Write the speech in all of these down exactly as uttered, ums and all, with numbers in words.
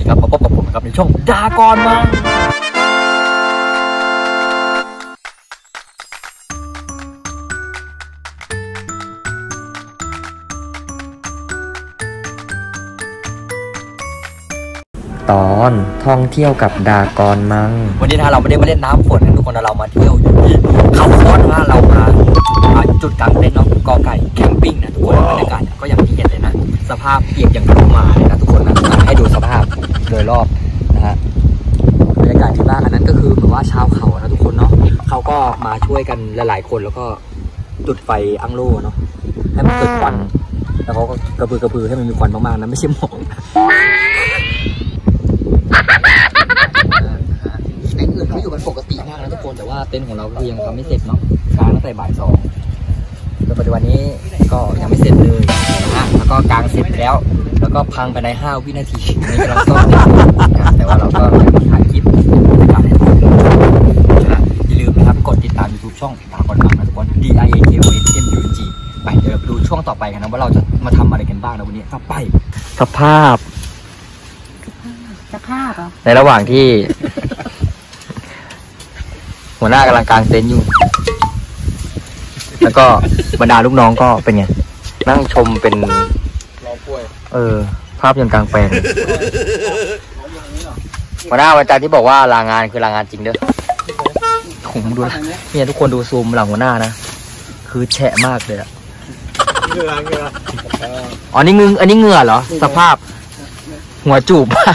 ดีครับมาพบกับผมนะครับในช่องดากอนมาตอนท่องเที่ยวกับดากอนมังวันนี้นะเราไม่ได้มาเล่นน้ำฝนนะทุกคนนะเรามาเที่ยวอยู่ที่เขาคอนว่าเรามาจุดกลางเต็นท์เนาะกอไก่แคมปิ้งนะทุกคนบรรยากาศก็อย่างที่เห็นเลยนะสภาพเปียกอย่างกับหมาเลยนะทุกคนนะให้ดูสภาพโดยรอบนะฮะบรรยากาศที่บ้านอันนั้นก็คือเหมือนว่าชาวเขานะทุกคนเนาะเขาก็มาช่วยกันหลายๆคนแล้วก็จุดไฟอังโล่เนาะให้มันเกิดควันแล้วเขาก็กระพือกระพือให้มันมีควันมากๆนะไม่ใช่หมอกเต็นท์อื่นเขาอยู่กันปกติมากนะทุกคนแต่ว่าเต็นท์ของเราคือยังทำไม่เสร็จเนาะกางตั้งแต่บ่ายสองแต่ปัจจุบันนี้ก็ยังไม่เสร็จเลยนะฮะแล้วก็กางเสร็จแล้วแล้วก็พังไปในห้าวินาทีนี่กำลังซ่อมแต่ว่าเราก็ถ่ายคลิปในการให้ทุกคนนะอย่าลืมนะครับกดติดตาม ยูทูบ ช่องดากอนมังนะทุกคน D I A K O N M U G ไปเดี๋ยวเราไปดูช่วงต่อไปกันนะว่าเราจะมาทำอะไรกันบ้างนะวันนี้ต่อไปสภาพสภาพเหรอในระหว่างที่หัวหน้ากำลังกางเต็นท์อยู่แล้วก็บรรดาลูกน้องก็เป็นไงนั่งชมเป็นรอป่วยเออภาพยังกลางแปลงหัวหน้าวันจันทร์ที่บอกว่าลางานคือลางานจริงเด้อผมดูเนี่ยทุกคนดูซูมหลังหัวหน้านะคือแฉะมากเลยอะเหงื่อเหงื่ออ๋อนี่งึงอันนี้เหงื่อเหรอสภาพหัวจูบมาก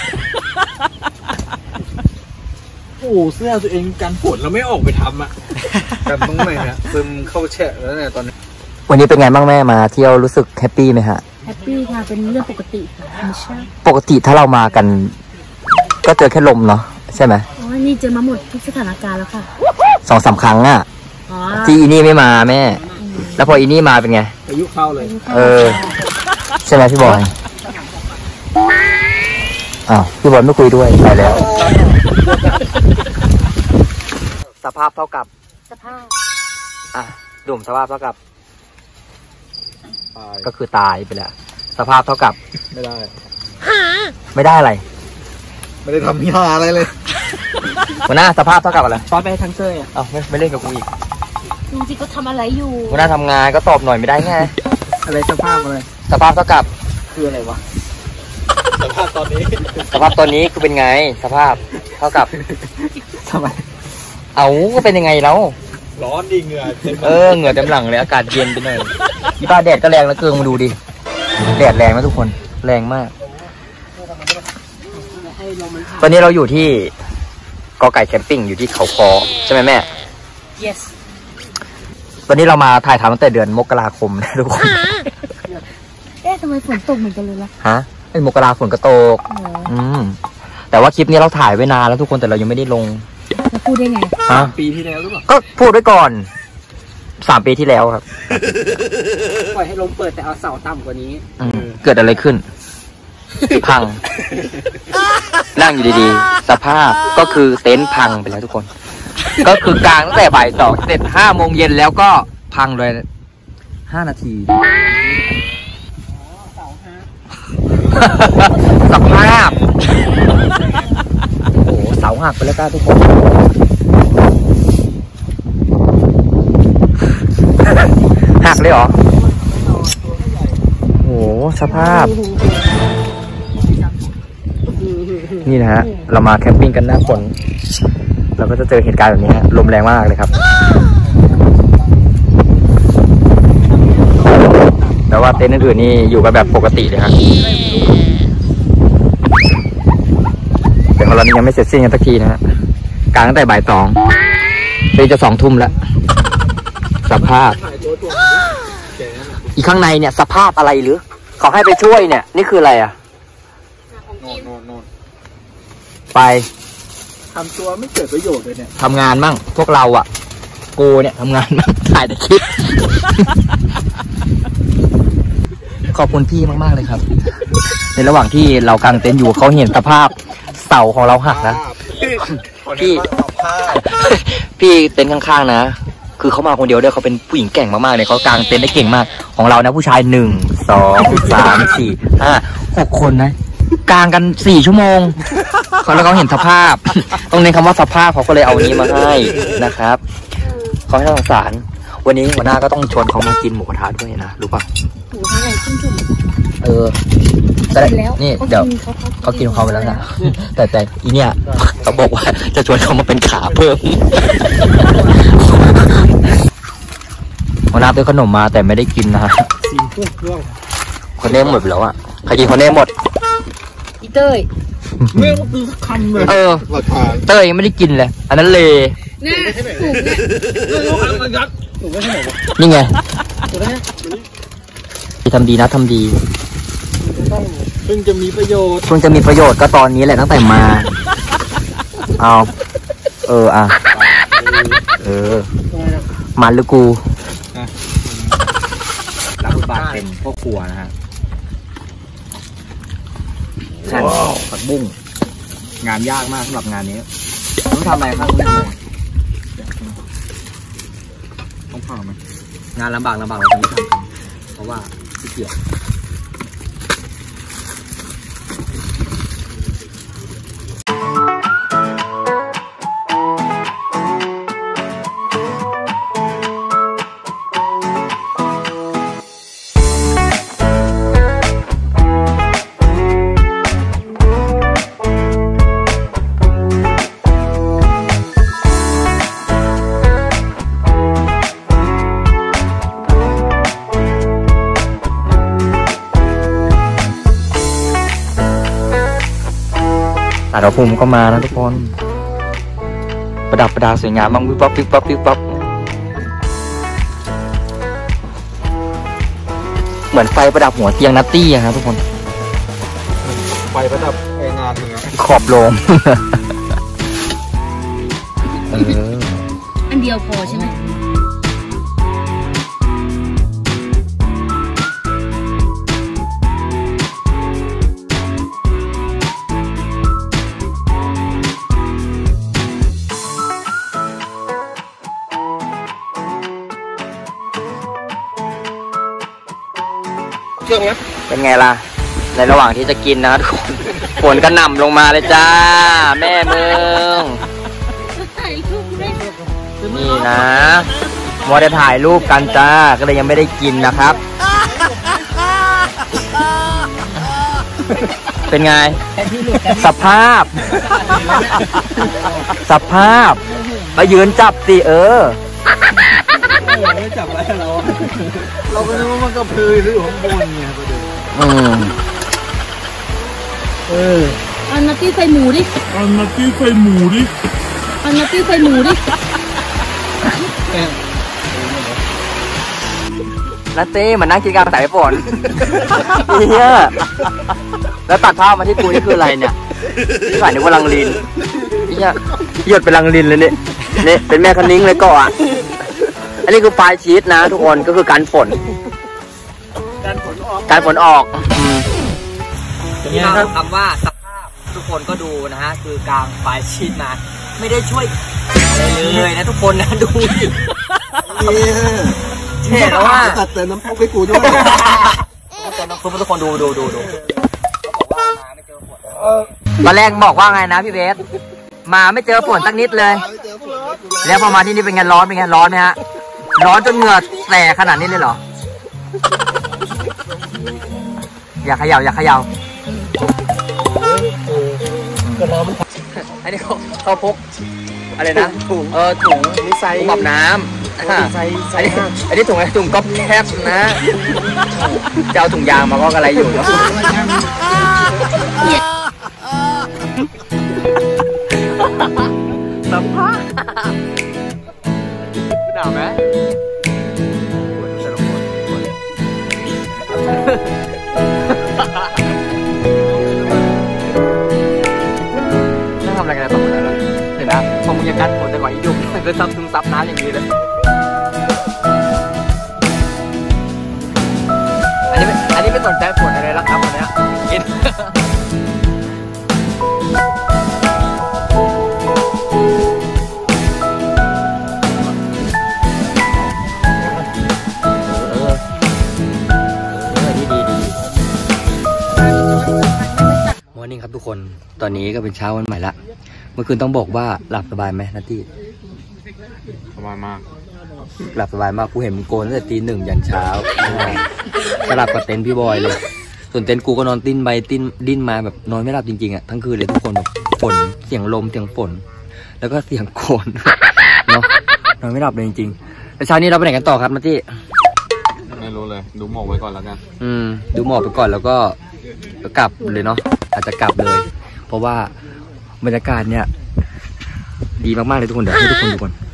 โอ้เสื้อตัวเองกันฝนเราไม่ออกไปทำอ่ะกันต้องไหนฮะซึมเข้าแฉะแล้วเนี่ยตอนนี้วันนี้เป็นไงบ้างแม่มาเที่ยวรู้สึกแฮปปี้ไหมฮะแฮปปี้ค่ะเป็นเรื่องปกติค่ะไม่ใช่ปกติถ้าเรามากันก็เจอแค่ลมเนาะใช่ไหมอ๋อนี่เจอมาหมดทุกสถานการณ์แล้วค่ะสองสามครั้งอ่ะที่อีนี่ไม่มาแม่แล้วพออีนี่มาเป็นไงอายุเข้าเลยเออใช่ไหมพี่บอยอ้าวพี่บอลไม่คุยด้วยไปแล้วสภาพเท่ากับสภาพอ่ะดุ่มสภาพเท่ากับก็คือตายไปแล้วสภาพเท่ากับไม่ได้ไม่ได้อะไรไม่ได้ทำยาอะไรเลยหัวหน้าสภาพเท่ากับอะไรตอนไปทั้งเซ่อ้าวไม่ไม่เล่นกับกูอีกจริงๆก็ทำอะไรอยู่หัวหน้าทำงานก็ตอบหน่อยไม่ได้ไงอะไรสภาพอะไรสภาพเท่ากับคืออะไรวะสภาพตอนนี้สภาพตอนนี้คือเป็นไงสภาพเท่ากับทำไมเอาก็เป็นยังไงแล้วร้อนดิเหงื่อเออเหงื่อเต็มหลังเลยอากาศเย็นไปหน่อยที่บ้านแดดก็แรงแล้วเกินมาดูดิแดดแรงนะทุกคนแรงมากตอนนี้เราอยู่ที่กอไก่แคมปิ้งอยู่ที่เขาคอใช่ไหมแม่ yes ตอนนี้เรามาถ่ายทำตั้งแต่เดือนมกราคมนะทุกคนเอ๊ะทำไมฝนตกเหมือนกันเลยล่ะฮะไอ้มกราฝนก็ตกอืมแต่ว่าคลิปนี้เราถ่ายไว้นานแล้วทุกคนแต่เรายังไม่ได้ลงจะพูดได้ไงฮะปีที่แล้วหรือเปล่าก็พูดไว้ก่อนสามปีที่แล้วครับปล่อยให้ลมเปิดแต่เอาเสาต่ำกว่านี้เกิดอะไรขึ้นพังนั่งอยู่ดีๆสภาพก็คือเต็นท์พังไปแล้วทุกคนก็คือกลางตั้งแต่บ่ายสองเสร็จห้าโมงเย็นแล้วก็พังเลยห้านาทีสภาพโอ้เสาหักไปแล้วก้าทุกคนหักเลยเหรอโอ้สภาพนี่นะฮะเรามาแคมปิ้งกันหน้าฝนเราก็จะเจอเหตุการณ์แบบนี้ฮะลมแรงมากเลยครับแต่ว่าเต็นท์อื่นๆนี่อยู่กันแบบปกติเลยครับแต่ของเรานี่ยังไม่เสร็จสิ้นกันสักทีนะฮะกลางตั้งแต่บ่ายสองเลยจะสองทุ่มแล้วสภาพอีกข้างในเนี่ยสภาพอะไรหรือเขาให้ไปช่วยเนี่ยนี่คืออะไรอ่ะไปทำตัวไม่เกิดประโยชน์เลยเนี่ยทำงานมั่งพวกเราอ่ะกูเนี่ยทำงานมั่งถ่ายแต่คลิปขอบคุณพี่มากๆเลยครับในระหว่างที่เรากางเต็นท์อยู่เขาเห็นสภาพเสาของเราหักนะพี่พี่เต็นท์ข้างๆนะคือเขามาคนเดียวด้วยเขาเป็นผู้หญิงเก่งมากๆเลยเขากางเต็นท์ได้เก่งมากของเรานะผู้ชายหนึ่งสองสามสี่ห้าหกคนนะกลางกันสี่ชั่วโมงเขาแล้วเขาเห็นสภาพตรงนี้คำว่าสภาพเขาก็เลยเอานี้มาให้นะครับเขาให้สงสารวันนี้หัวหน้าก็ต้องชวนเขามากินหมูกระทะด้วยนะรู้ป่ะหมูทะเลชุ่มๆเออแต่นี่เดี๋ยวเขากินของเขาไปแล้วนะแต่แต่อีเนี่ยเขาบอกว่าจะชวนเขามาเป็นขาเพิ่มหัวหน้าซื้อขนมมาแต่ไม่ได้กินนะฮะคนเน่หมดแล้วอ่ะใครกินคนเน่หมดอีเต้ยไม่ต้องซื้อสักคำเลยเออเต้ยยังไม่ได้กินเลยอันนั้นเลน่ถูกเนี่ยนี่ไงทำดีนะทำดีเพิ่งจะมีประโยชน์เพิ่งจะมีประโยชน์ก็ตอนนี้แหละตั้งแต่มาเอาเอออ่ะเออมันหรือกูรับบทบาทเป็นพ่อครัวนะฮะหั่นผักบุ้งงานยากมากสำหรับงานนี้ต้องทำอะไรครับต้องผ่ามันงานลำบากลำบากเราจะไม่ทำกันเพราะว่าขี้เกียจสารภูมิก็มานะทุกคนประดับประดาสวยงามมากวิบวับวิบวับวิบวับเหมือนไฟประดับหัวเตียงนัตตี้อะครับทุกคนไฟประดับไองานมึงขอบโลมเอออันเดียวพอใช่ไหมเป็นไงล่ะในระหว่างที่จะกินนะทุกคนฝนก็หน่ำลงมาเลยจ้าแม่เมืองนี่นะมัวแต่ถ่ายรูปกันจ้าก็เลยยังไม่ได้กินนะครับเป็นไงสภาพสภาพมายืนจับสิเออไม่จับอะไรเราเราก็นึกว่ามันกระพือหรือของบนเนี่ยประเดี๋ยวอืมเอออันนัตตี้ใส่หมูดิอันนัตตี้ใส่หมูดิอันนัตตี้ใส่หมูดินัตตี้มันนั่งกินกลางสายฝนเฮียแล้วตัดภาพมาที่กูนี่คืออะไรเนี่ยที่ฝ่ายนึกว่าลังลินเฮียหยดเป็นลังลินเลยเนี่ยนี่เป็นแม่คันนิ้งเลยก่อนอันนี้คือปลายชีสนะทุกคนก็คือการฝนการฝนออกการฝนออกนี่เราคำว่าสภาพทุกคนก็ดูนะฮะคือกลางปลายชีสมาไม่ได้ช่วยอะไรเลยนะทุกคนนะดูเท่แล้วว่าตัดเติมน้ำพุไปกูด้วยเติมน้ำพุทุกคนดูดูดูดูตอนแรกบอกว่าไงนะพี่เบสมาไม่เจอฝนสักนิดเลยแล้วพอมาที่นี่เป็นไงร้อนเป็นไงร้อนไหมฮะร้อนจนเหงื่อแตกขนาดนี้เลยเหรออย่าเขย่าอย่าเขย่าอันนี้เขาเขาพกอะไรนะถุงเออถุงนี่ไซส์แบบน้ำอันนี้อันนี้ถุงอะไรถุงก๊อบแคบนะจะเอาถุงยางมาก็อะไรอยู่เนาะสัมภาษณ์หนาวไหมนั่งทำอะไรกันตรงนั้นเห็นนะพอมึงยังกันฝนแต่ก่อนอีดุมันก็ซับซึมซับน้ำอย่างนี้เลยอันนี้อันนี้ไม่สนใจฝนอะไรแล้วครับวันนี้กินตอนนี้ก็เป็นเช้าวันใหม่ละเมื่อคืนต้องบอกว่าหลับสบายไหมนัตตี้สบายมากหลับสบายมากกูเห็นมึงโกนตั้งแต่ตีหนึ่งยันเช้าสลับกับเต็นท์พี่บอยเลยส่วนเต็นท์กูก็นอนติ้นไปติ้นดิ้นมาแบบนอนไม่หลับจริงๆอ่ะทั้งคืนเลยทุกคนแบบฝนเสียงลมเสียงฝนแล้วก็เสียงโกนเนาะนอนไม่หลับเลยจริงๆแล้วเช้านี้เราไปไหนกันต่อครับนัตตี้ไม่รู้เลยดูหมอกไว้ก่อนแล้วกันอืมดูหมอกไปก่อนแล้วก็กลับเลยเนาะอาจจะกลับเลยเพราะว่าบรรยากาศเนี่ยดีมากๆเลยทุกคนเดี๋ยวให้ทุกคนดูก่อน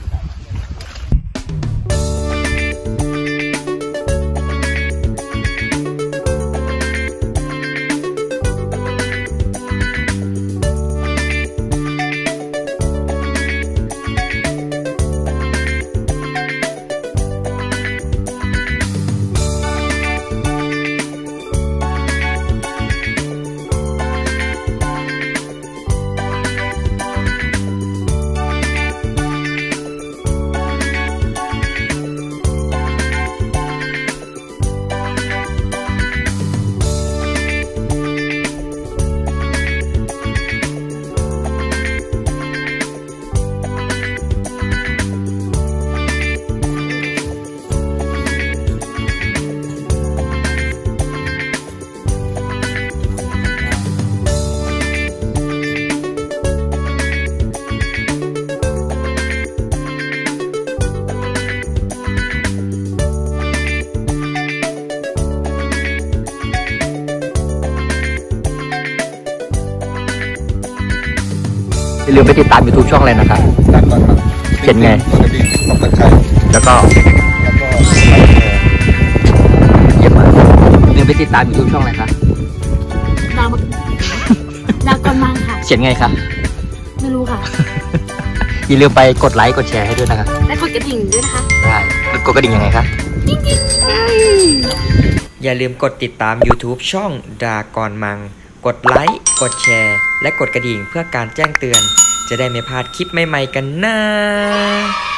อย่าลืมไปติดตาม ยูทูบ ช่องอะไรนะครับเขียนไงแล้วก็เยี่ยมมากอย่าลืมไปติดตาม ยูทูบ ช่องอะไรครับดาวดาวกำลังค่ะเขียนไงครับไม่รู้ค่ะอย่าลืมไปกดไลค์กดแชร์ให้ด้วยนะครับและกดกระดิ่งด้วยนะคะได้กดกระดิ่งยังไงครับอย่าลืมกดติดตาม ยูทูบ ช่องดากอนมังกดไลค์กดแชร์และกดกระดิ่งเพื่อการแจ้งเตือนจะได้ไม่พลาดคลิปใหม่ๆกันนะ